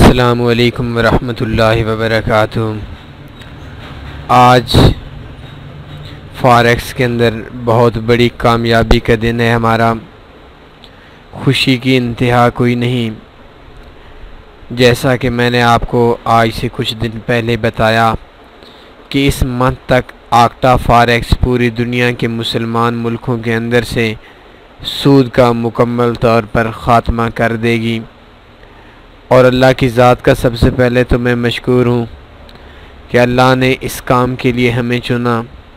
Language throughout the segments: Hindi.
अस्सलामु अलैकुम वरहमतुल्लाहि वबरकातुहू। आज फॉरेक्स के अंदर बहुत बड़ी कामयाबी का दिन है हमारा। खुशी की इंतहा कोई नहीं। जैसा कि मैंने आपको आज से कुछ दिन पहले बताया कि इस मंथ तक आक्टा फॉरेक्स पूरी दुनिया के मुसलमान मुल्कों के अंदर से सूद का मुकम्मल तौर पर ख़ात्मा कर देगी। और अल्लाह की ज़ात का सबसे पहले तो मैं मशकूर हूँ कि अल्लाह ने इस काम के लिए हमें चुना।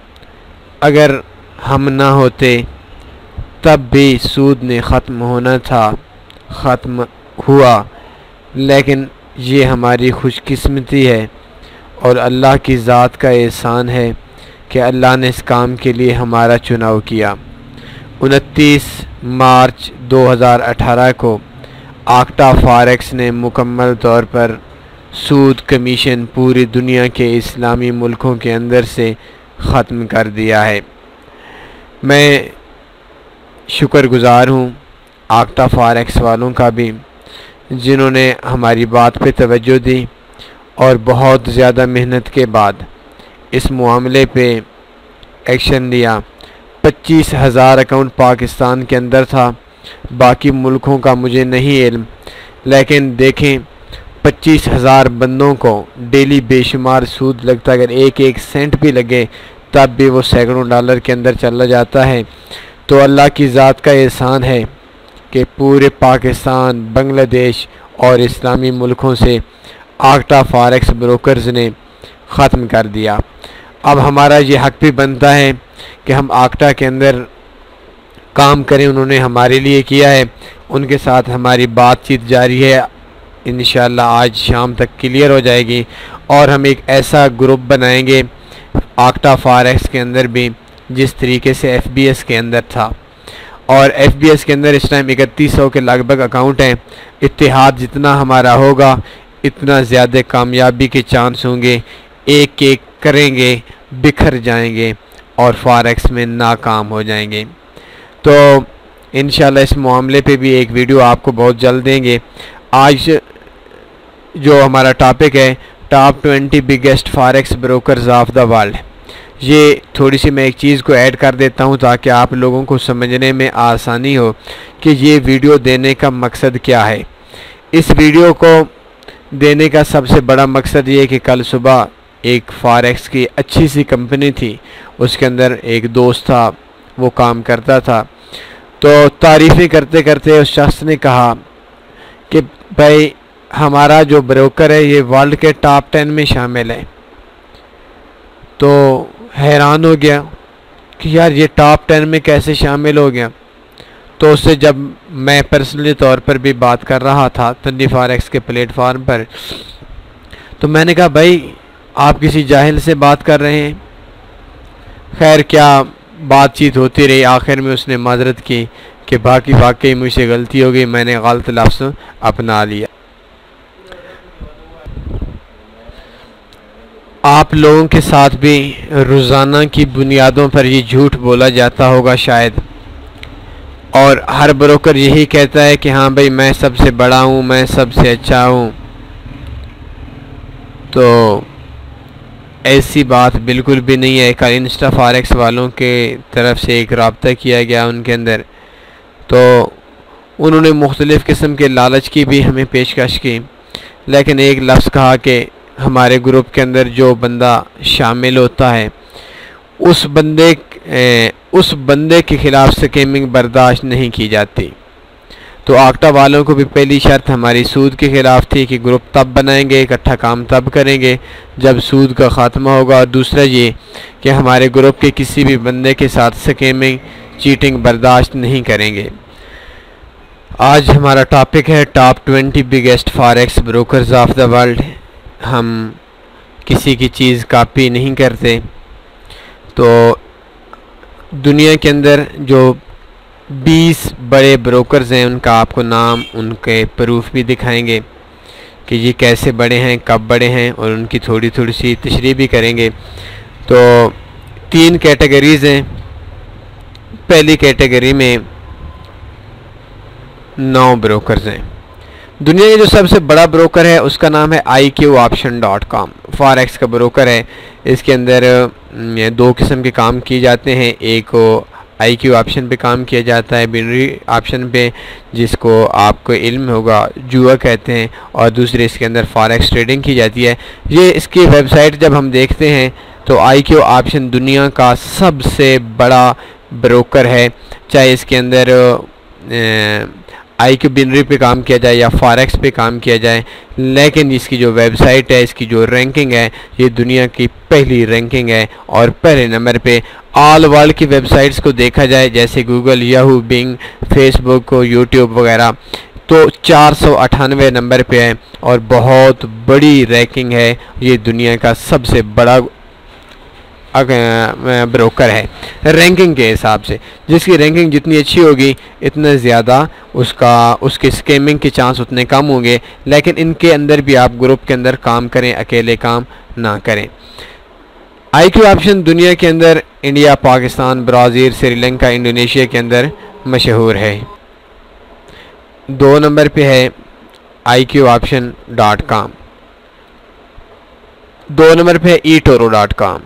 अगर हम ना होते तब भी सूद ने ख़त्म होना था, ख़त्म हुआ, लेकिन ये हमारी खुशकिस्मती है और अल्लाह की ज़ात का एहसान है कि अल्लाह ने इस काम के लिए हमारा चुनाव किया। 29 मार्च 2018 को आक्टा फॉरेक्स ने मुकम्मल तौर पर सूद कमीशन पूरी दुनिया के इस्लामी मुल्कों के अंदर से ख़त्म कर दिया है। मैं शुक्रगुज़ार हूँ आक्टा फॉरेक्स वालों का भी, जिन्होंने हमारी बात पे तवज्जो दी और बहुत ज़्यादा मेहनत के बाद इस मामले पे एक्शन लिया। 25,000 अकाउंट पाकिस्तान के अंदर था, बाकी मुल्कों का मुझे नहीं इल्म, लेकिन देखें 25,000 बंदों को डेली बेशुमार सूद लगता। अगर एक एक सेंट भी लगे तब भी वो सैकड़ों डॉलर के अंदर चला जाता है। तो अल्लाह की ज़ात का एहसान है कि पूरे पाकिस्तान, बांग्लादेश और इस्लामी मुल्कों से आक्टा फॉरेक्स ब्रोकर्स ने ख़त्म कर दिया। अब हमारा ये हक भी बनता है कि हम आक्टा के अंदर काम करें। उन्होंने हमारे लिए किया है, उनके साथ हमारी बातचीत जारी है। इंशाल्लाह आज शाम तक क्लियर हो जाएगी और हम एक ऐसा ग्रुप बनाएंगे आक्टा फॉरेक्स के अंदर भी जिस तरीके से FBS के अंदर था। और FBS के अंदर इस टाइम 3100 के लगभग अकाउंट हैं। इत्तेहाद जितना हमारा होगा इतना ज़्यादा कामयाबी के चांस होंगे। एक एक करेंगे, बिखर जाएंगे और फॉरेक्स में नाकाम हो जाएंगे। तो इंशाल्लाह इस मामले पे भी एक वीडियो आपको बहुत जल्द देंगे। आज जो हमारा टॉपिक है top 20 biggest forex brokers of the world. ये थोड़ी सी मैं एक चीज़ को ऐड कर देता हूँ ताकि आप लोगों को समझने में आसानी हो कि ये वीडियो देने का मकसद क्या है। इस वीडियो को देने का सबसे बड़ा मकसद ये है कि कल सुबह एक फॉरेक्स की अच्छी सी कंपनी थी, उसके अंदर एक दोस्त था, वो काम करता था। तो तारीफ़ें करते करते उस शख्स ने कहा कि भाई हमारा जो ब्रोकर है ये वर्ल्ड के टॉप 10 में शामिल है। तो हैरान हो गया कि यार ये टॉप 10 में कैसे शामिल हो गया। तो उससे जब मैं पर्सनली तौर पर भी बात कर रहा था तनी फॉरेक्स के प्लेटफार्म पर, तो मैंने कहा भाई आप किसी जाहिल से बात कर रहे हैं। खैर क्या बातचीत होती रही। आखिर में उसने माजरत की कि वाकई मुझसे गलती हो गई, मैंने गलत लफ्ज़ अपना लिया। आप लोगों के साथ भी रोज़ाना की बुनियादों पर ये झूठ बोला जाता होगा शायद, और हर ब्रोकर यही कहता है कि हाँ भाई मैं सबसे बड़ा हूँ, मैं सबसे अच्छा हूँ। तो ऐसी बात बिल्कुल भी नहीं है। कल इंस्टा फॉरेक्स वालों के तरफ से एक रब्ता किया गया उनके अंदर, तो उन्होंने मुख्तलिफ़ किस्म के लालच की भी हमें पेशकश की, लेकिन एक लफ्ज़ कहा कि हमारे ग्रुप के अंदर जो बंदा शामिल होता है उस बंदे के ख़िलाफ़ स्कैमिंग बर्दाश्त नहीं की जाती। तो आक्टा वालों को भी पहली शर्त हमारी सूद के ख़िलाफ़ थी कि ग्रुप तब बनाएंगे, इकट्ठा काम तब करेंगे जब सूद का ख़ात्मा होगा। और दूसरा ये कि हमारे ग्रुप के किसी भी बंदे के साथ स्कैमिंग, चीटिंग बर्दाश्त नहीं करेंगे। आज हमारा टॉपिक है top 20 biggest forex brokers of the world. हम किसी की चीज़ कॉपी नहीं करते। तो दुनिया के अंदर जो 20 बड़े ब्रोकर्स हैं उनका आपको नाम, उनके प्रूफ भी दिखाएंगे कि ये कैसे बड़े हैं, कब बड़े हैं, और उनकी थोड़ी थोड़ी सी तशरीह भी करेंगे। तो 3 कैटेगरीज़ हैं। पहली कैटेगरी में 9 ब्रोकर्स हैं। दुनिया के जो सबसे बड़ा ब्रोकर है उसका नाम है iqoption.com। फॉरेक्स का ब्रोकर है। इसके अंदर दो किस्म के काम किए जाते हैं। एक IQ ऑप्शन पे काम किया जाता है, बिनरी ऑप्शन पे, जिसको आपको इल्म होगा जुआ कहते हैं, और दूसरे इसके अंदर फॉरेक्स ट्रेडिंग की जाती है। ये इसकी वेबसाइट जब हम देखते हैं तो IQ ऑप्शन दुनिया का सबसे बड़ा ब्रोकर है। चाहे इसके अंदर IQ बिनरी पे काम किया जाए या फॉरेक्स पे काम किया जाए, लेकिन इसकी जो वेबसाइट है, इसकी जो रैंकिंग है, ये दुनिया की पहली रैंकिंग है। और पहले नंबर पे ऑल वर्ल्ड की वेबसाइट्स को देखा जाए, जैसे Google, Yahoo, Bing, Facebook, YouTube वगैरह, तो 498 नंबर पे है और बहुत बड़ी रैंकिंग है। ये दुनिया का सबसे बड़ा ब्रोकर है रैंकिंग के हिसाब से। जिसकी रैंकिंग जितनी अच्छी होगी इतना ज़्यादा उसके स्कैमिंग के चांस उतने कम होंगे। लेकिन इनके अंदर भी आप ग्रुप के अंदर काम करें, अकेले काम ना करें। IQ ऑप्शन दुनिया के अंदर India, Pakistan, Brazil, Sri Lanka, Indonesia के अंदर मशहूर है। 2 नंबर पे है iqoption.com। 2 नंबर पे है eToro.com।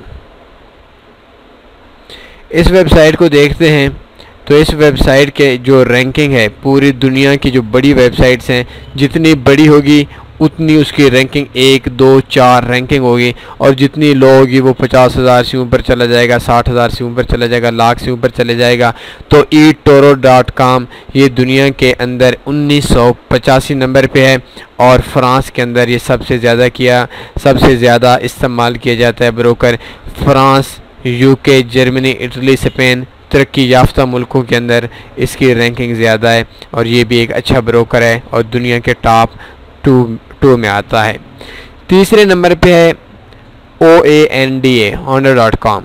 इस वेबसाइट को देखते हैं तो इस वेबसाइट के जो रैंकिंग है, पूरी दुनिया की जो बड़ी वेबसाइट्स हैं, जितनी बड़ी होगी उतनी उसकी रैंकिंग 1, 2, 4 रैंकिंग होगी, और जितनी लो होगी वो 50,000 से ऊपर चला जाएगा, 60,000 से ऊपर चला जाएगा, लाख से ऊपर चले जाएगा। तो eToro.com ये दुनिया के अंदर 1985 नंबर पे है और फ्रांस के अंदर ये सबसे ज़्यादा इस्तेमाल किया जाता है broker. France, UK, Germany, Italy, Spain, तरक्की याफ्ता मुल्कों के अंदर इसकी रैंकिंग ज़्यादा है और ये भी एक अच्छा ब्रोकर है और दुनिया के टॉप 2 में आता है। तीसरे नंबर पे है Honda.com।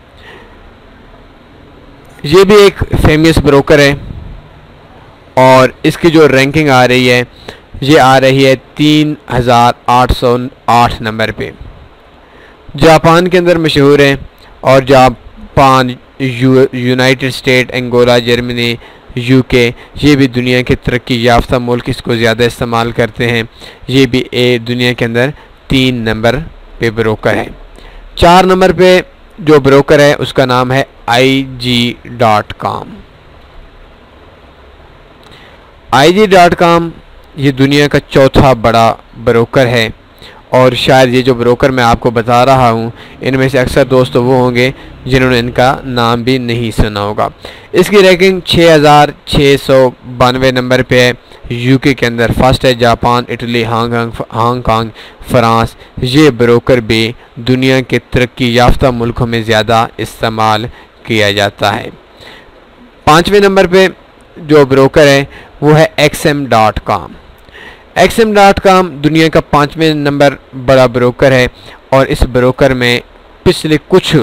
ये भी एक फेमस ब्रोकर है और इसकी जो रैंकिंग आ रही है ये आ रही है 3808 नंबर पे। जापान के अंदर मशहूर है और Japan, United State, Angola, Germany, UK ये भी दुनिया के तरक्की याफ्ता मुल्क इसको ज़्यादा इस्तेमाल करते हैं। ये भी दुनिया के अंदर 3 नंबर पे ब्रोकर है। 4 नंबर पे जो ब्रोकर है उसका नाम है IG.com। IG.com ये दुनिया का चौथा बड़ा ब्रोकर है और शायद ये जो ब्रोकर मैं आपको बता रहा हूँ इनमें से अक्सर दोस्त वो होंगे जिन्होंने इनका नाम भी नहीं सुना होगा। इसकी रैंकिंग 6692 नंबर पे है। UK के अंदर फर्स्ट है। जापान, इटली, हांगकांग, फ्रांस, ये ब्रोकर भी दुनिया के तरक्की याफ्ता मुल्कों में ज़्यादा इस्तेमाल किया जाता है। 5वें नंबर पे जो ब्रोकर है वो है XM.com। XM.com दुनिया का 5वें नंबर बड़ा ब्रोकर है और इस ब्रोकर में पिछले कुछ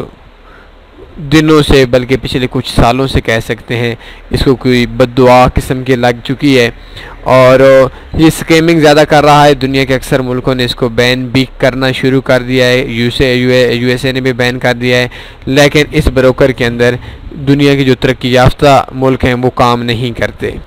दिनों से, बल्कि पिछले कुछ सालों से कह सकते हैं, इसको कोई बद्दुआ किस्म की लग चुकी है और ये स्कैमिंग ज़्यादा कर रहा है। दुनिया के अक्सर मुल्कों ने इसको बैन भी करना शुरू कर दिया है। USA ने भी बैन कर दिया है, लेकिन इस ब्रोकर के अंदर दुनिया के जो तरक्की याफ्ता मुल्क हैं वो काम नहीं करते।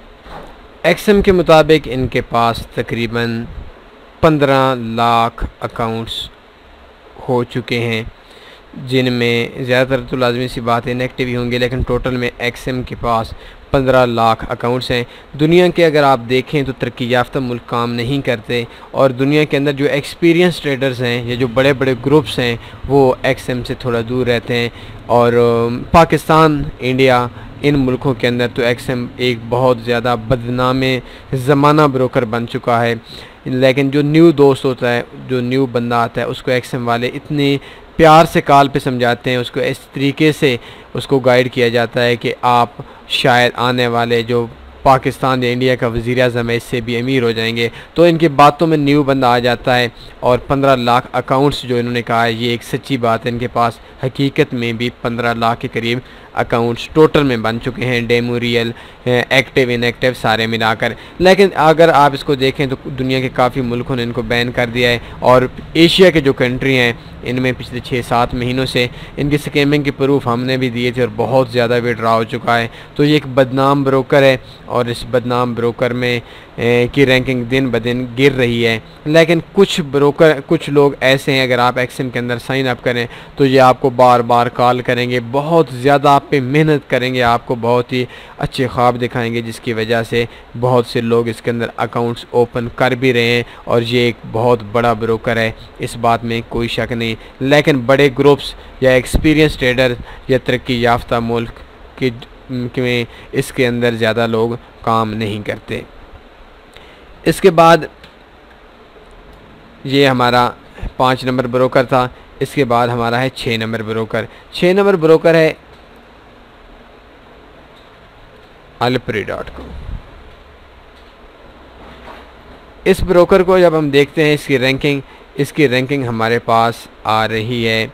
XM के मुताबिक इनके पास तकरीबन 15 लाख अकाउंट्स हो चुके हैं, जिनमें ज़्यादातर तो लाजमी सी बात है इनएक्टिव ही होंगे, लेकिन टोटल में XM के पास 15 लाख अकाउंट्स हैं। दुनिया के अगर आप देखें तो तरक्की याफ्ता मुल्क काम नहीं करते और दुनिया के अंदर जो एक्सपीरियंस ट्रेडर्स हैं या जो बड़े बड़े ग्रुप्स हैं वो XM से थोड़ा दूर रहते हैं। और पाकिस्तान, इंडिया, इन मुल्कों के अंदर तो XM एक बहुत ज़्यादा बदनामे ज़माना ब्रोकर बन चुका है। लेकिन जो न्यू दोस्त होता है, जो न्यू बंदा आता है, उसको XM वाले इतने प्यार से कॉल पे समझाते हैं, उसको इस तरीके से उसको गाइड किया जाता है कि आप शायद आने वाले जो पाकिस्तान या इंडिया का वज़ीर आज़म है इससे भी अमीर हो जाएंगे। तो इनकी बातों में न्यू बंदा आ जाता है और 15 लाख अकाउंट्स जो इन्होंने कहा है ये एक सच्ची बात है। इनके पास हकीकत में भी 15 लाख के करीब अकाउंट्स टोटल में बन चुके हैं, डेमो, रियल, एक्टिव, इनएक्टिव सारे मिलाकर। लेकिन अगर आप इसको देखें तो दुनिया के काफ़ी मुल्कों ने इनको बैन कर दिया है और एशिया के जो कंट्री हैं इनमें पिछले 6-7 महीनों से इनकी स्कैमिंग के प्रूफ हमने भी दिए थे और बहुत ज़्यादा विड्रॉ हो चुका है। तो ये एक बदनाम ब्रोकर है और इस बदनाम ब्रोकर में की रैंकिंग दिन ब दिन गिर रही है। लेकिन कुछ लोग ऐसे हैं, अगर आप एक्शन के अंदर साइन अप करें तो ये आपको बार बार कॉल करेंगे, बहुत ज़्यादा आप पे मेहनत करेंगे, आपको बहुत ही अच्छे ख्वाब दिखाएंगे, जिसकी वजह से बहुत से लोग इसके अंदर अकाउंट्स ओपन कर भी रहे हैं। और ये एक बहुत बड़ा ब्रोकर है, इस बात में कोई शक नहीं। लेकिन बड़े ग्रुप्स या एक्सपीरियंस ट्रेडर या तरक्की याफ्ता मुल्क में इसके अंदर ज़्यादा लोग काम नहीं करते। इसके बाद ये हमारा 5 नंबर ब्रोकर था। इसके बाद हमारा है 6 नंबर ब्रोकर। 6 नंबर ब्रोकर है alpri.com। इस ब्रोकर को जब हम देखते हैं इसकी रैंकिंग हमारे पास आ रही है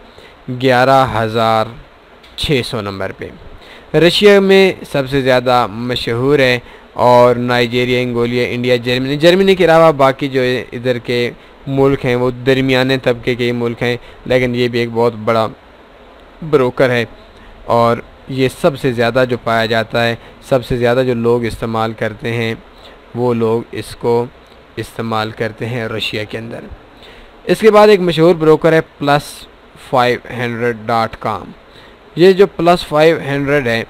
11,600 नंबर पे। रशिया में सबसे ज़्यादा मशहूर है और नाइजीरिया, इंगोलिया, इंडिया, जर्मनी के अलावा बाकी जो इधर के मुल्क हैं वो दरमियाने तबके के मुल्क हैं। लेकिन ये भी एक बहुत बड़ा ब्रोकर है और ये सबसे ज़्यादा जो पाया जाता है, सबसे ज़्यादा जो लोग इस्तेमाल करते हैं वो लोग इसको इस्तेमाल करते हैं रशिया के अंदर। इसके बाद एक मशहूर ब्रोकर है +500.com। ये जो +500 है,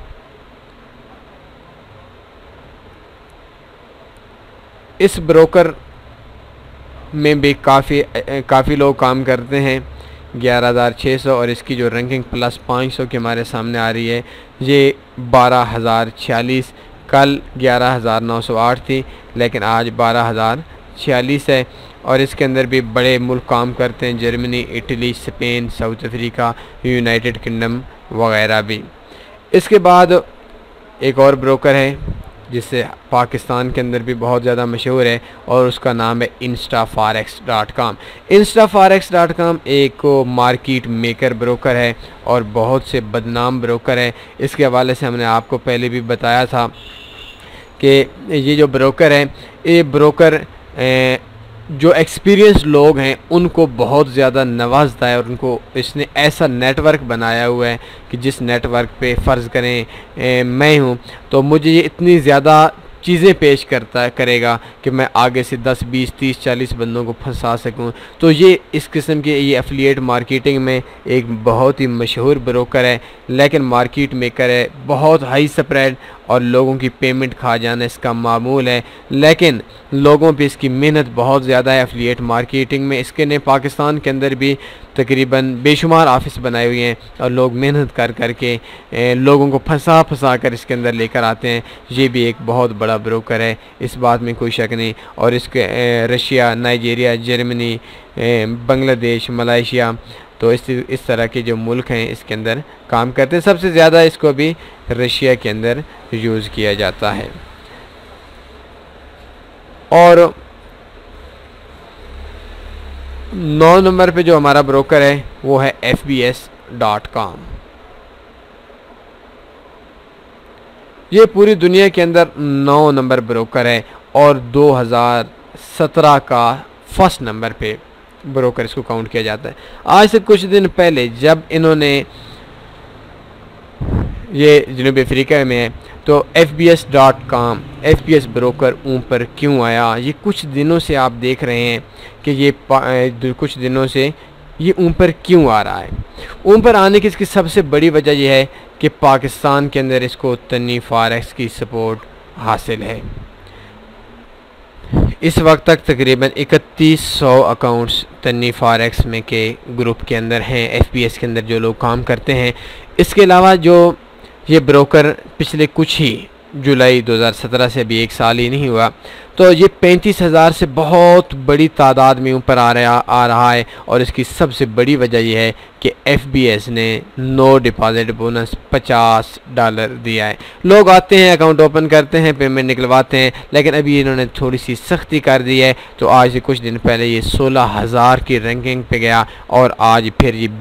इस ब्रोकर में भी काफ़ी लोग काम करते हैं, 11,600। और इसकी जो रैंकिंग +500 की हमारे सामने आ रही है, ये 12,046। कल 11,908 थी, लेकिन आज 12,046 है। और इसके अंदर भी बड़े मुल्क काम करते हैं, Germany, Italy, Spain, South Africa, United Kingdom वगैरह भी। इसके बाद एक और ब्रोकर है जिससे पाकिस्तान के अंदर भी बहुत ज़्यादा मशहूर है और उसका नाम है instaforex.com। instaforex.com एक मार्केट मेकर ब्रोकर है और बहुत से बदनाम ब्रोकर है। इसके हवाले से हमने आपको पहले भी बताया था कि ये जो ब्रोकर है, ये ब्रोकर जो एक्सपीरियंस लोग हैं उनको बहुत ज़्यादा नवाजता है और उनको इसने ऐसा नेटवर्क बनाया हुआ है कि जिस नेटवर्क पे फ़र्ज़ करें मैं हूँ तो मुझे ये इतनी ज़्यादा चीज़ें पेश करेगा कि मैं आगे से 10, 20, 30, 40 बंदों को फंसा सकूं। तो ये इस किस्म के ये एफिलिएट मार्केटिंग में एक बहुत ही मशहूर ब्रोकर है, लेकिन मार्केट मेकर है, बहुत हाई स्प्रेड और लोगों की पेमेंट खा जाना इसका मामूल है। लेकिन लोगों पे इसकी मेहनत बहुत ज़्यादा है एफिलिएट मार्केटिंग में। इसके ने पाकिस्तान के अंदर भी तकरीबन बेशुमार ऑफिस बनाए हुए हैं और लोग मेहनत कर के लोगों को फंसा कर इसके अंदर लेकर आते हैं। ये भी एक बहुत बड़ा ब्रोकर है, इस बात में कोई शक नहीं। और इसके Russia, Nigeria, Germany, Bangladesh, Malaysia, तो इस तरह के जो मुल्क हैं इसके अंदर काम करते हैं। सबसे ज़्यादा इसको भी रशिया के अंदर यूज़ किया जाता है। और 9 नंबर पे जो हमारा ब्रोकर है वो है FBS.com। ये पूरी दुनिया के अंदर 9 नंबर ब्रोकर है और 2017 का फर्स्ट नंबर पे ब्रोकर इसको काउंट किया जाता है। आज से कुछ दिन पहले जब इन्होंने, ये जनूबी अफ्रीका में है, तो FBS.com, FPS ब्रोकर ऊपर क्यों आया? ये कुछ दिनों से आप देख रहे हैं कि ये कुछ दिनों से ये ऊपर क्यों आ रहा है। ऊपर आने की इसकी सबसे बड़ी वजह यह है कि पाकिस्तान के अंदर इसको तनी फॉरेक्स की सपोर्ट हासिल है। इस वक्त तक तकरीबन 3100 अकाउंट्स तनी फॉरेक्स में के ग्रुप के अंदर हैं, FPS के अंदर जो लोग काम करते हैं। इसके अलावा जो ये ब्रोकर पिछले कुछ ही जुलाई 2017 से अभी 1 साल ही नहीं हुआ, तो ये 35,000 से बहुत बड़ी तादाद में ऊपर आ रहा है। और इसकी सबसे बड़ी वजह यह है कि FBS ने नो डिपॉजिट बोनस $50 दिया है। लोग आते हैं, अकाउंट ओपन करते हैं, पेमेंट निकलवाते हैं, लेकिन अभी इन्होंने थोड़ी सी सख्ती कर दी है। तो आज से कुछ दिन पहले ये 16,000 की रैंकिंग पे गया और आज फिर ये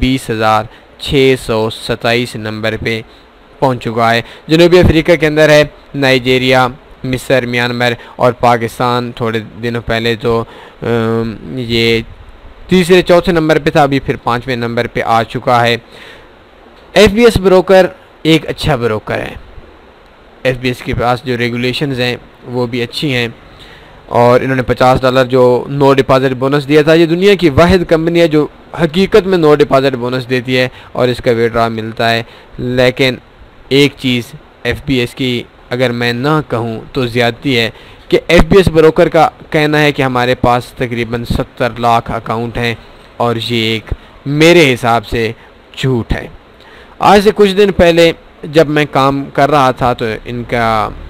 20,627 नंबर पे पहुंच चुका है। जनूबी अफ्रीका के अंदर है, नाइजीरिया, मिस्र, म्यांमार और पाकिस्तान थोड़े दिनों पहले तो ये तीसरे चौथे नंबर पे था, अभी फिर 5वें नंबर पे आ चुका है। FBS ब्रोकर एक अच्छा ब्रोकर है, एफबीएस के पास जो रेगुलेशंस हैं वो भी अच्छी हैं, और इन्होंने $50 जो नो डिपॉजिट बोनस दिया था। ये दुनिया की वाहिद कंपनी है जो हकीकत में नो डिपॉजिट बोनस देती है और इसका विड्रॉ मिलता है। लेकिन एक चीज़ एफबीएस की अगर मैं ना कहूँ तो ज़्यादती है कि एफबीएस ब्रोकर का कहना है कि हमारे पास तकरीबन 70 लाख अकाउंट हैं, और ये एक मेरे हिसाब से झूठ है। आज से कुछ दिन पहले जब मैं काम कर रहा था तो इनका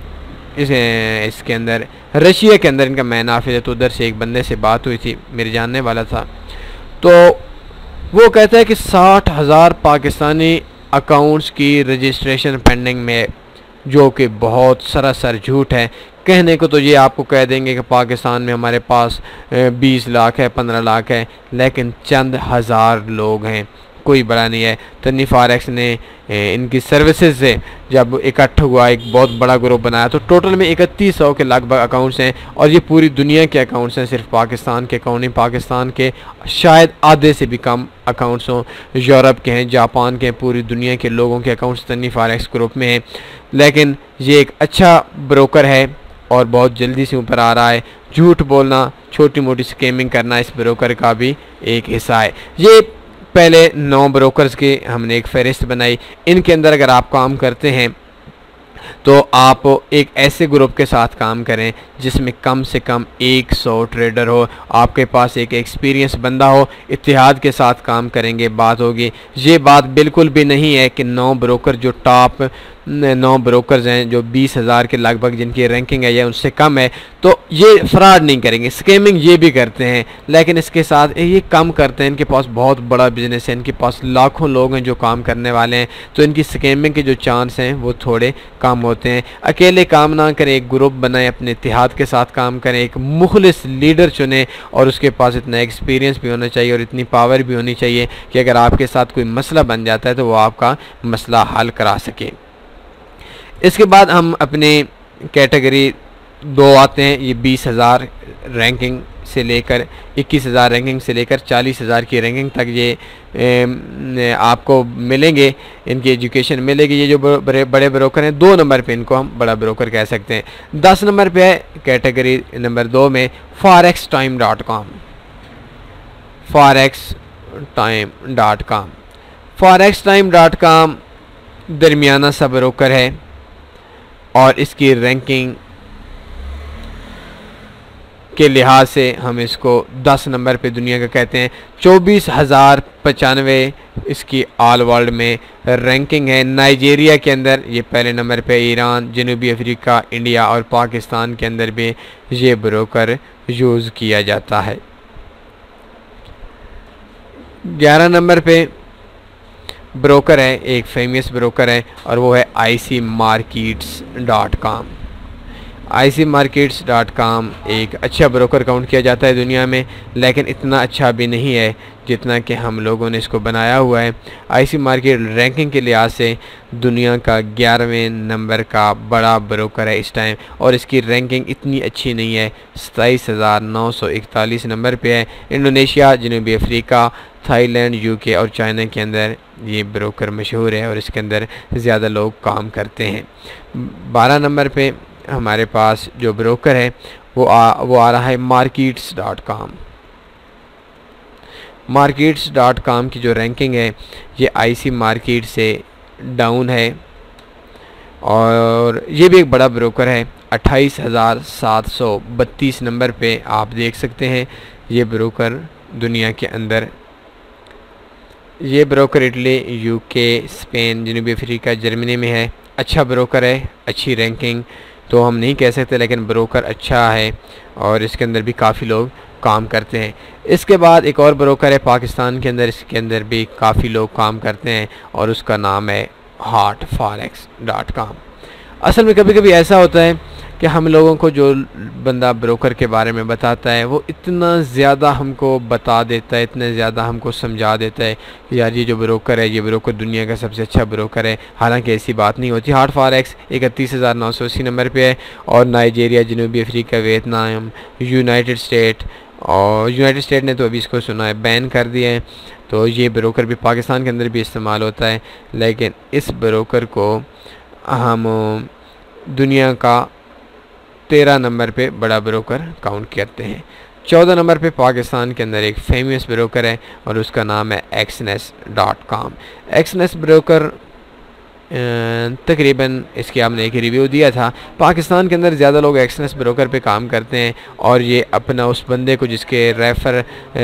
इसके अंदर रशिया के अंदर इनका मैन ऑफिस है, तो उधर से एक बंदे से बात हुई थी, मेरे जानने वाला था। तो वो कहता है कि 60,000 पाकिस्तानी अकाउंट्स की रजिस्ट्रेशन पेंडिंग में, जो कि बहुत सरासर झूठ है। कहने को तो ये आपको कह देंगे कि पाकिस्तान में हमारे पास 20 लाख है, 15 लाख है, लेकिन चंद हज़ार लोग हैं, कोई बड़ा नहीं है। तनी फॉरेक्स ने इनकी सर्विसेज से जब इकट्ठा हुआ, एक बहुत बड़ा ग्रुप बनाया, तो टोटल में 3100 के लगभग अकाउंट्स हैं, और ये पूरी दुनिया के अकाउंट्स हैं, सिर्फ पाकिस्तान के अकाउंट नहीं। पाकिस्तान के शायद आधे से भी कम अकाउंट्स हों, यूरोप के हैं, जापान के हैं, पूरी दुनिया के लोगों के अकाउंट्स तनी फॉरेक्स ग्रुप में हैं। लेकिन ये एक अच्छा ब्रोकर है और बहुत जल्दी से ऊपर आ रहा है। झूठ बोलना, छोटी मोटी स्कैमिंग करना इस ब्रोकर का भी एक हिस्सा है। ये पहले 9 ब्रोकर्स की हमने एक फहरिस्त बनाई। इनके अंदर अगर आप काम करते हैं तो आप एक ऐसे ग्रुप के साथ काम करें जिसमें कम से कम 100 ट्रेडर हो, आपके पास एक एक्सपीरियंस बंदा हो, इत्तेहाद के साथ काम करेंगे, बात होगी। ये बात बिल्कुल भी नहीं है कि 9 ब्रोकर जो टॉप 9 ब्रोकर्स हैं जो 20,000 के लगभग जिनकी रैंकिंग है या उनसे कम है, तो ये फ्रॉड नहीं करेंगे, स्कैमिंग ये भी करते हैं, लेकिन इसके साथ ये कम करते हैं। इनके पास बहुत बड़ा बिजनेस है, इनके पास लाखों लोग हैं जो काम करने वाले हैं, तो इनकी स्कैमिंग के जो चांस हैं वो थोड़े कम होते हैं। अकेले काम ना करें, एक ग्रुप बनाएं, अपने इत्तेहाद के साथ काम करें, एक मुखलिस लीडर चुनें, और उसके पास इतना एक्सपीरियंस भी होना चाहिए और इतनी पावर भी होनी चाहिए कि अगर आपके साथ कोई मसला बन जाता है तो वो आपका मसला हल करा सके। इसके बाद हम अपने कैटेगरी 2 आते हैं। ये 20,000 रैंकिंग से लेकर 21,000 रैंकिंग से लेकर 40,000 की रैंकिंग तक ये आपको मिलेंगे, इनकी एजुकेशन मिलेगी। ये जो बड़े ब्रोकर हैं, 2 नंबर पे इनको हम बड़ा ब्रोकर कह सकते हैं। 10 नंबर पे है कैटेगरी नंबर 2 में forextime.com। forextime.com forextime.com दरमियाना सा ब्रोकर है और इसकी रैंकिंग के लिहाज से हम इसको 10 नंबर पे दुनिया का कहते हैं। 24,095 इसकी ऑल वर्ल्ड में रैंकिंग है। नाइजीरिया के अंदर ये पहले नंबर पे, ईरान, जनूबी अफ्रीका, इंडिया और पाकिस्तान के अंदर भी ये ब्रोकर यूज़ किया जाता है। 11 नंबर पे ब्रोकर है, एक फेमस ब्रोकर है और वो है icmarkets.com। icmarkets.com एक अच्छा ब्रोकर काउंट किया जाता है दुनिया में, लेकिन इतना अच्छा भी नहीं है जितना कि हम लोगों ने इसको बनाया हुआ है। IC मार्केट रैंकिंग के लिहाज से दुनिया का 11वें नंबर का बड़ा ब्रोकर है इस टाइम, और इसकी रैंकिंग इतनी अच्छी नहीं है, 27,941 नंबर पे है। इंडोनेशिया, जनूबी अफ्रीका, थाईलैंड, यूके और चाइना के अंदर ये ब्रोकर मशहूर है और इसके अंदर ज़्यादा लोग काम करते हैं। 12 नंबर पे हमारे पास जो ब्रोकर है वो आ रहा है markets.com। markets.com की जो रैंकिंग है ये IC मार्केट से डाउन है और ये भी एक बड़ा ब्रोकर है। 28,732 नंबर पे आप देख सकते हैं ये ब्रोकर दुनिया के अंदर। ये ब्रोकर इटली, यूके, स्पेन, जनूबी अफ्रीका, जर्मनी में है। अच्छा ब्रोकर है, अच्छी रैंकिंग तो हम नहीं कह सकते, लेकिन ब्रोकर अच्छा है और इसके अंदर भी काफ़ी लोग काम करते हैं। इसके बाद एक और ब्रोकर है पाकिस्तान के अंदर, इसके अंदर भी काफ़ी लोग काम करते हैं और उसका नाम है forex.com। असल में कभी कभी ऐसा होता है कि हम लोगों को जो बंदा ब्रोकर के बारे में बताता है वो इतना ज़्यादा हमको बता देता है, इतना ज़्यादा हमको समझा देता है कि यार ये जो ब्रोकर है, ये ब्रोकर दुनिया का सबसे अच्छा ब्रोकर है, हालांकि ऐसी बात नहीं होती। forex 31,980 नंबर पे है और नाइजीरिया, जनूबी अफ्रीका, वियतनाम, यूनाइटेड स्टेट ने तो अभी इसको सुना है बैन कर दिया है, तो ये ब्रोकर भी पाकिस्तान के अंदर भी इस्तेमाल होता है। लेकिन इस ब्रोकर को हम दुनिया का 13 नंबर पे बड़ा ब्रोकर काउंट करते हैं। 14 नंबर पे पाकिस्तान के अंदर एक फेमस ब्रोकर है और उसका नाम है एक्सनेस.com। एक्सनेस ब्रोकर तकरीबन इसके हमने एक रिव्यू दिया था। पाकिस्तान के अंदर ज़्यादा लोग एक्सनेस ब्रोकर पे काम करते हैं और ये अपना उस बंदे को जिसके रेफ़र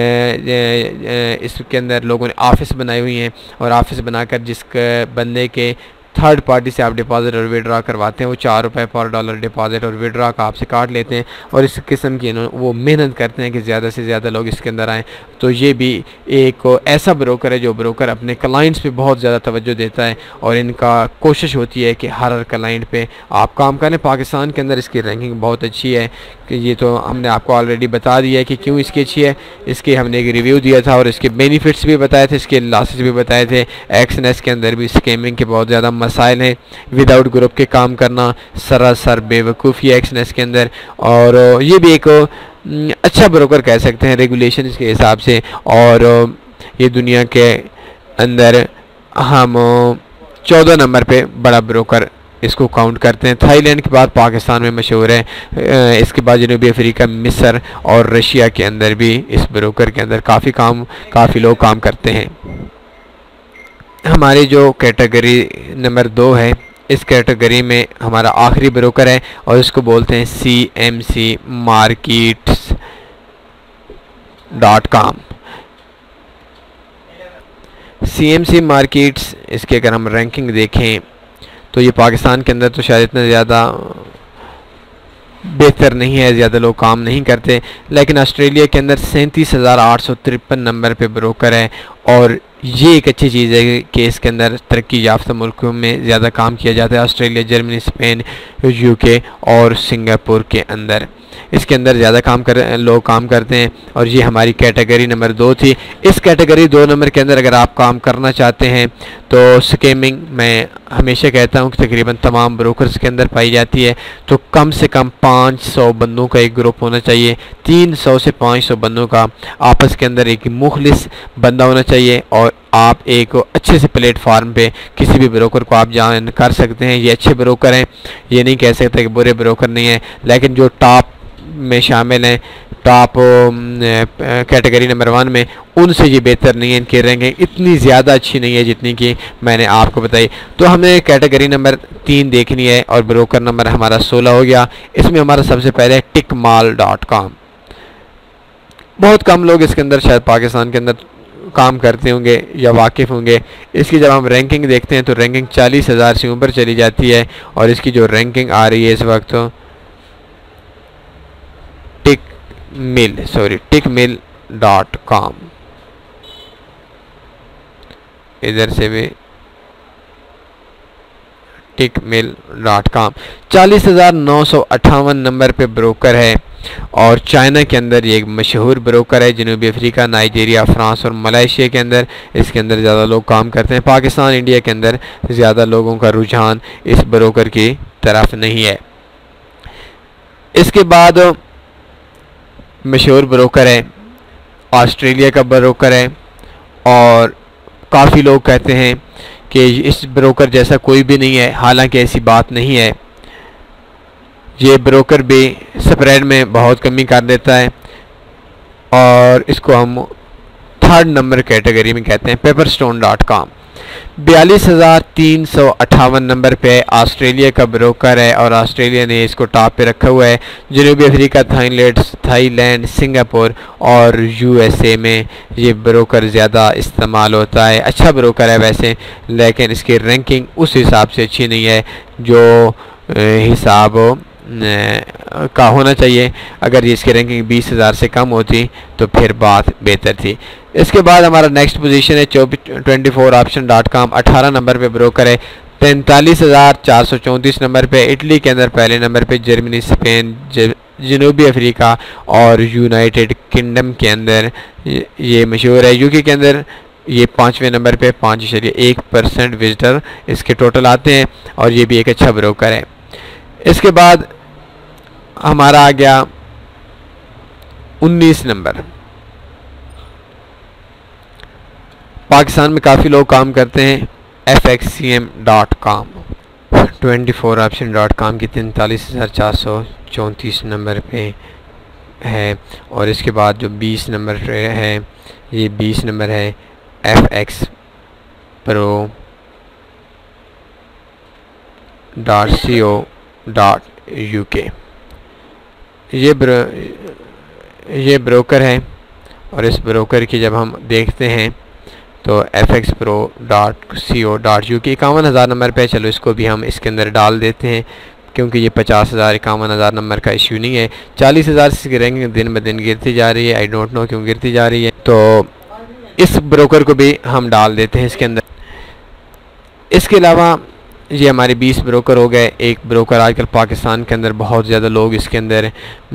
इसके अंदर लोगों ने ऑफ़िस बनाई हुई हैं और ऑफ़िस बनाकर जिस बंदे के थर्ड पार्टी से आप डिपॉजिट और विड्रा करवाते हैं, वो ₹4 पर डॉलर डिपॉजिट और विड्रा का आपसे काट लेते हैं और इस किस्म की वो मेहनत करते हैं कि ज़्यादा से ज़्यादा लोग इसके अंदर आएँ। तो ये भी एक ऐसा ब्रोकर है जो ब्रोकर अपने क्लाइंट्स पे बहुत ज़्यादा तवज्जो देता है और इनका कोशिश होती है कि हर क्लाइंट पे आप काम करें। पाकिस्तान के अंदर इसकी रैंकिंग बहुत अच्छी है कि ये तो हमने आपको ऑलरेडी बता दिया है कि क्यों इसकी अच्छी है। इसके हमने एक रिव्यू दिया था और इसके बेनिफिट्स भी बताए थे, इसके लॉसेस भी बताए थे। एक्सनेस के अंदर भी स्कैमिंग के बहुत ज़्यादा मसाइल हैं। विदाउट ग्रुप के काम करना सरासर बेवकूफ़ी है एक्सनेस के अंदर और ये भी एक अच्छा ब्रोकर कह सकते हैं रेगुलेशन के हिसाब से। और ये दुनिया के अंदर हम 14 नंबर पे बड़ा ब्रोकर इसको काउंट करते हैं। थाईलैंड के बाद पाकिस्तान में मशहूर है। इसके बाद जनूबी अफ्रीका, मिस्र और रशिया के अंदर भी इस ब्रोकर के अंदर काफ़ी लोग काम करते हैं। हमारी जो कैटेगरी नंबर 2 है, इस कैटेगरी में हमारा आखिरी ब्रोकर है और इसको बोलते हैं CMC Markets.com। CMC मार्केट्स, इसके अगर हम रैंकिंग देखें तो ये पाकिस्तान के अंदर तो शायद इतना ज़्यादा बेहतर नहीं है, ज़्यादा लोग काम नहीं करते, लेकिन ऑस्ट्रेलिया के अंदर 37,853 नंबर पे ब्रोकर है। और ये एक अच्छी चीज़ है कि इसके अंदर तरक्की याफ्ता मुल्कों में ज़्यादा काम किया जाता है। ऑस्ट्रेलिया, जर्मनी, स्पेन, UK और सिंगापुर के अंदर इसके अंदर ज़्यादा लोग काम करते हैं और ये हमारी कैटेगरी नंबर 2 थी। इस कैटेगरी 2 नंबर के अंदर अगर आप काम करना चाहते हैं तो स्कैमिंग मैं हमेशा कहता हूँ कि तकरीबन तमाम ब्रोकर्स के अंदर पाई जाती है। तो कम से कम 500 बंदों का एक ग्रुप होना चाहिए, 300 से 500 बंदों का आपस के अंदर एक मुखलिस बंदा होना चाहिए और आप एक अच्छे से प्लेटफार्म पे किसी भी ब्रोकर को आप ज्वाइन कर सकते हैं। ये अच्छे ब्रोकर हैं, ये नहीं कह सकते कि बुरे ब्रोकर नहीं हैं, लेकिन जो टॉप में शामिल हैं, टॉप कैटेगरी नंबर 1 में, उनसे ये बेहतर नहीं है। इनकी रैंकिंग इतनी ज़्यादा अच्छी नहीं है जितनी कि मैंने आपको बताई। तो हमें कैटेगरी नंबर 3 देखनी है और ब्रोकर नंबर हमारा 16 हो गया। इसमें हमारा सबसे पहले टिकमाल.com। बहुत कम लोग इसके अंदर शायद पाकिस्तान के अंदर काम करते होंगे या वाकिफ़ होंगे। इसकी जब हम रैंकिंग देखते हैं तो रैंकिंग 40,000 से ऊपर चली जाती है और इसकी जो रैंकिंग आ रही है इस वक्त टिकमिल.com, इधर से भी टिकमिल.com 40,958 नंबर पे ब्रोकर है और चाइना के अंदर ये एक मशहूर ब्रोकर है। जनूबी अफ्रीका, नाइजीरिया, फ्रांस और मलेशिया के अंदर इसके अंदर ज़्यादा लोग काम करते हैं। पाकिस्तान, इंडिया के अंदर ज़्यादा लोगों का रुझान इस ब्रोकर की तरफ नहीं है। इसके बाद मशहूर ब्रोकर है, ऑस्ट्रेलिया का ब्रोकर है और काफ़ी लोग कहते हैं कि इस ब्रोकर जैसा कोई भी नहीं है, हालांकि ऐसी बात नहीं है। ये ब्रोकर भी स्प्रेड में बहुत कमी कर देता है और इसको हम 3rd नंबर कैटेगरी में कहते हैं। पेपरस्टोन.com 42,358 नंबर पे ऑस्ट्रेलिया का ब्रोकर है और ऑस्ट्रेलिया ने इसको टॉप पे रखा हुआ है। जनूबी अफ्रीका, थाईलैंड, सिंगापुर और USA में ये ब्रोकर ज़्यादा इस्तेमाल होता है। अच्छा ब्रोकर है वैसे, लेकिन इसकी रैंकिंग उस हिसाब से अच्छी नहीं है जो हिसाब का होना चाहिए। अगर ये इसकी रैंकिंग 20,000 से कम होती तो फिर बात बेहतर थी। इसके बाद हमारा नेक्स्ट पोजीशन है 24option.com 18 नंबर पे ब्रोकर है। 43,434 नंबर पे इटली के अंदर पहले नंबर पे, जर्मनी, स्पेन, जनूबी अफ्रीका और यूनाइटेड किंगडम के अंदर ये मशहूर है। UK के अंदर ये 5वें नंबर पे 5.1% विजिटर इसके टोटल आते हैं और ये भी एक अच्छा ब्रोकर है। इसके बाद हमारा आ गया 19 नंबर। पाकिस्तान में काफ़ी लोग काम करते हैं, FXCM.com 24option.com की 43,434 नंबर पे है। और इसके बाद जो 20 नंबर है, ये 20 नंबर है fxpro.co.uk। ये ब्रोकर है, और इस ब्रोकर की जब हम देखते हैं तो fxpro.co.uk 51,000 नंबर पे। चलो इसको भी हम इसके अंदर डाल देते हैं, क्योंकि ये 50,000 51,000 नंबर का इश्यू नहीं है। 40,000 से रैंकिंग दिन ब दिन गिरती जा रही है। आई डोंट नो क्यों गिरती जा रही है। तो इस ब्रोकर को भी हम डाल देते हैं इसके अंदर। इसके अलावा ये हमारे 20 ब्रोकर हो गए। एक ब्रोकर आजकल पाकिस्तान के अंदर बहुत ज़्यादा लोग इसके अंदर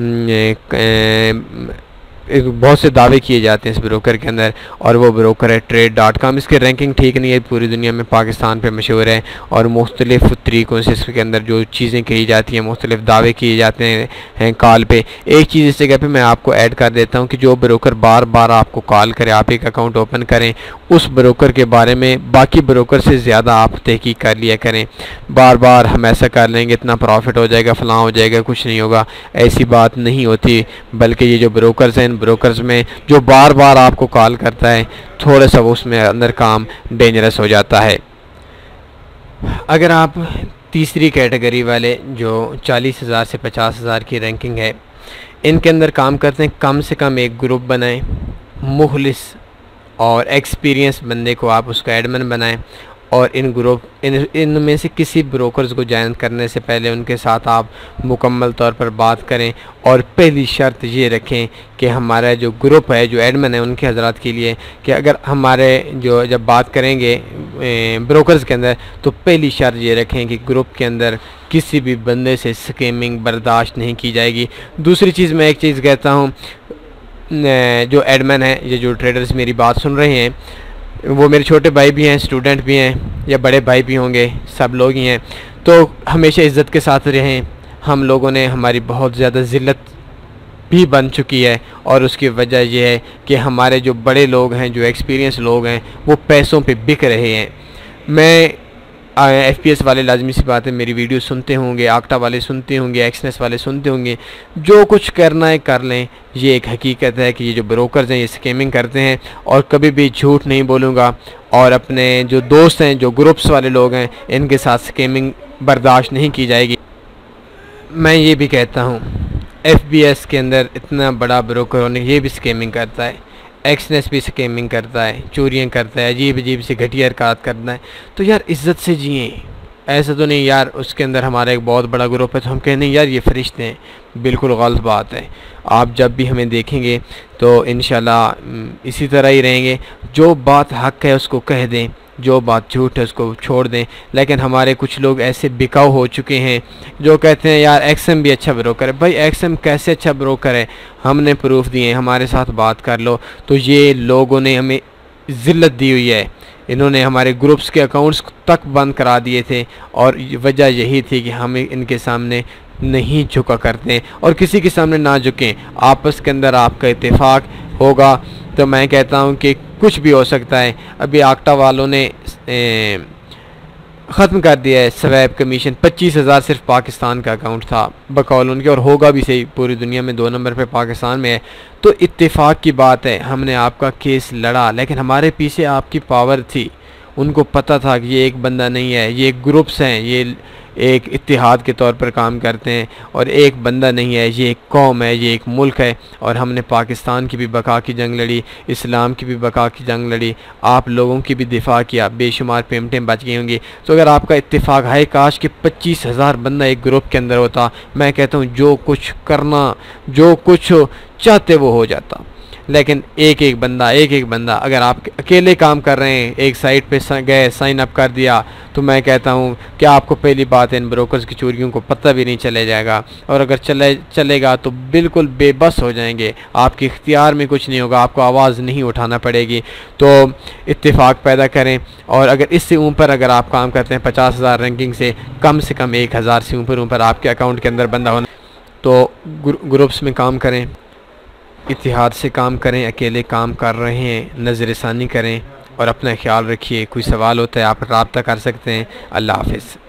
बहुत से दावे किए जाते हैं इस ब्रोकर के अंदर, और वो ब्रोकर है trade.com। इसकी रैंकिंग ठीक नहीं है, पूरी दुनिया में पाकिस्तान पे मशहूर है, और मुख्तलिफ़ तरीक़ों से इसके अंदर जो चीज़ें कही जाती हैं, मुख्तलिफ़ दावे किए जाते हैं कॉल पे। एक चीज़ इस जगह पे मैं आपको ऐड कर देता हूँ कि जो ब्रोकर बार बार आपको कॉल करे, आप एक अकाउंट ओपन करें, उस ब्रोकर के बारे में बाकी ब्रोकर से ज़्यादा आप तहकीक कर लिया करें। बार बार हम ऐसा कर लेंगे इतना प्रॉफिट हो जाएगा, फ़लाँ हो जाएगा, कुछ नहीं होगा, ऐसी बात नहीं होती। बल्कि ये जो ब्रोकर्स हैं, इन ब्रोकर्स में जो बार बार आपको कॉल करता है, थोड़ा सा वो उसमें अंदर काम डेंजरस हो जाता है। अगर आप तीसरी कैटेगरी वाले जो 40,000 से 50,000 की रैंकिंग है, इनके अंदर काम करते हैं, कम से कम एक ग्रुप बनाएं, मुखलिस और एक्सपीरियंस बंदे को आप उसका एडमिन बनाएं, और इनमें से किसी ब्रोकर्स को ज्वाइन करने से पहले उनके साथ आप मुकम्मल तौर पर बात करें। और पहली शर्त ये रखें कि हमारा जो ग्रुप है, जो एडमिन है, उनके हजरात के लिए कि अगर हमारे जब बात करेंगे ब्रोकर्स के अंदर, तो पहली शर्त ये रखें कि ग्रुप के अंदर किसी भी बंदे से स्कैमिंग बर्दाश्त नहीं की जाएगी। दूसरी चीज़ मैं एक चीज़ कहता हूँ, जो एडमिन है, ये जो ट्रेडर्स मेरी बात सुन रहे हैं, वो मेरे छोटे भाई भी हैं, स्टूडेंट भी हैं, या बड़े भाई भी होंगे, सब लोग ही हैं। तो हमेशा इज़्ज़त के साथ रहें। हम लोगों ने, हमारी बहुत ज़्यादा ज़िल्लत भी बन चुकी है, और उसकी वजह यह है कि हमारे जो बड़े लोग हैं, जो एक्सपीरियंस लोग हैं, वो पैसों पे बिक रहे हैं। मैं FPS वाले लाजमी सी बात है मेरी वीडियो सुनते होंगे, आक्टा वाले सुनते होंगे, एक्सनेस वाले सुनते होंगे, जो कुछ करना है कर लें। ये एक हकीकत है कि ये जो ब्रोकर्स हैं ये स्कैमिंग करते हैं, और कभी भी झूठ नहीं बोलूँगा। और अपने जो दोस्त हैं, जो ग्रुप्स वाले लोग हैं, इनके साथ स्कैमिंग बर्दाश्त नहीं की जाएगी। मैं ये भी कहता हूँ FBS के अंदर इतना बड़ा ब्रोकर होने, ये भी स्कैमिंग करता है, एक्सनेस भी स्कैमिंग करता है, चोरियाँ करता है, अजीब अजीब सी घटिया हरकत करता है। तो यार इज़्ज़त से जिए। ऐसा तो नहीं यार उसके अंदर हमारा एक बहुत बड़ा ग्रुप है तो हम कहें नहीं यार ये फरिश्ते हैं, बिल्कुल गलत बात है। आप जब भी हमें देखेंगे तो इंशाल्लाह इसी तरह ही रहेंगे। जो बात हक है उसको कह दें, जो बात झूठ है उसको छोड़ दें। लेकिन हमारे कुछ लोग ऐसे बिकाऊ हो चुके हैं जो कहते हैं यार एक्सएम भी अच्छा ब्रोकर है। भाई एक्सएम कैसे अच्छा ब्रोकर है? हमने प्रूफ दिए, हमारे साथ बात कर लो। तो ये लोगों ने हमें ज़िल्लत दी हुई है, इन्होंने हमारे ग्रुप्स के अकाउंट्स तक बंद करा दिए थे, और वजह यही थी कि हम इनके सामने नहीं झुका करते, और किसी के सामने ना झुकें। आपस के अंदर आपका इत्तेफाक होगा तो मैं कहता हूं कि कुछ भी हो सकता है। अभी आक्टा वालों ने ख़त्म कर दिया है स्वैप कमीशन। 25,000 सिर्फ पाकिस्तान का अकाउंट था बकौल उनके, और होगा भी सही, पूरी दुनिया में 2 नंबर पे पाकिस्तान में है। तो इत्तेफाक की बात है, हमने आपका केस लड़ा, लेकिन हमारे पीछे आपकी पावर थी। उनको पता था कि ये एक बंदा नहीं है, ये ग्रुप्स हैं, ये एक इत्तेहाद के तौर पर काम करते हैं, और एक बंदा नहीं है, ये एक कौम है, ये एक मुल्क है। और हमने पाकिस्तान की भी बका की जंग लड़ी, इस्लाम की भी बका की जंग लड़ी, आप लोगों की भी दिफा किया, बेशुमार पेमेंटें बच गई होंगी। तो अगर आपका इत्तेफाक है, काश कि 25,000 बंदा एक ग्रुप के अंदर होता, मैं कहता हूँ जो कुछ करना, जो कुछ चाहते वो हो जाता। लेकिन एक एक बंदा अगर आप अकेले काम कर रहे हैं, एक साइट पे गए, साइन अप कर दिया, तो मैं कहता हूँ कि आपको पहली बात है इन ब्रोकर्स की चोरियों को पता भी नहीं चले जाएगा, और अगर चलेगा तो बिल्कुल बेबस हो जाएंगे, आपके इख्तियार में कुछ नहीं होगा, आपको आवाज़ नहीं उठाना पड़ेगी। तो इत्तेफाक पैदा करें, और अगर इससे ऊपर अगर आप काम करते हैं 50,000 रैंकिंग से कम 1,000 से ऊपर आपके अकाउंट के अंदर बंदा होना, तो ग्रुप्स में काम करें, इत्तेहाद से काम करें। अकेले काम कर रहे हैं नज़रसानी करें, और अपना ख्याल रखिए। कोई सवाल होता है आप रब्ता कर सकते हैं। अल्लाह हाफ़िज़।